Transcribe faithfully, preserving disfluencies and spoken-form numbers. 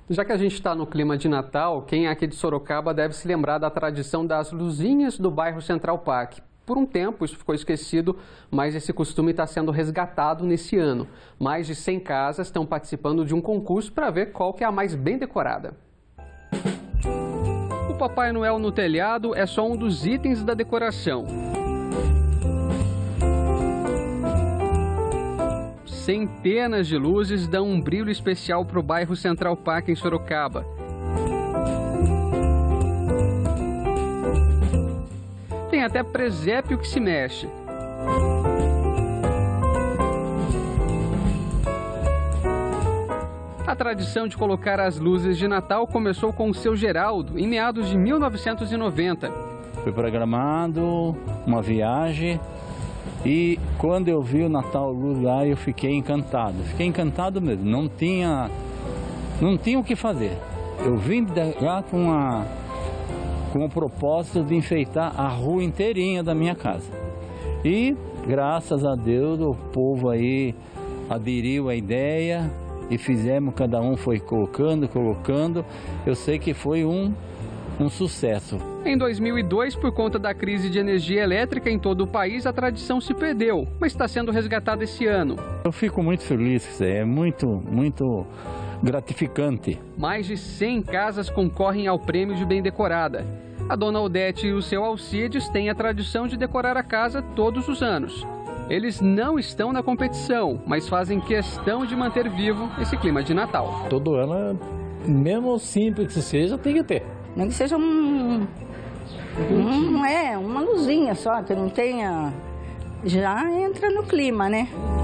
Já que a gente está no clima de Natal, quem é aqui de Sorocaba deve se lembrar da tradição das luzinhas do bairro Central Park. Por um tempo isso ficou esquecido, mas esse costume está sendo resgatado nesse ano. Mais de cem casas estão participando de um concurso para ver qual que é a mais bem decorada. O Papai Noel no telhado é só um dos itens da decoração. Centenas de luzes dão um brilho especial para o bairro Central Park em Sorocaba. Tem até presépio que se mexe. A tradição de colocar as luzes de Natal começou com o seu Geraldo, em meados de mil novecentos e noventa. Foi programado uma viagem e quando eu vi o Natal Luz lá, eu fiquei encantado. Fiquei encantado mesmo, não tinha, não tinha o que fazer. Eu vim lá com a... com o propósito de enfeitar a rua inteirinha da minha casa. E, graças a Deus, o povo aí aderiu à ideia e fizemos, cada um foi colocando, colocando. Eu sei que foi um, um sucesso. Em dois mil e dois, por conta da crise de energia elétrica em todo o país, a tradição se perdeu, mas está sendo resgatada esse ano. Eu fico muito feliz, é muito, muito gratificante. Mais de cem casas concorrem ao prêmio de bem decorada. A dona Odete e o seu Alcides têm a tradição de decorar a casa todos os anos. Eles não estão na competição, mas fazem questão de manter vivo esse clima de Natal. Todo ano, mesmo simples que seja, tem que ter. Nem que seja um, um, é, uma luzinha só, que não tenha... Já entra no clima, né?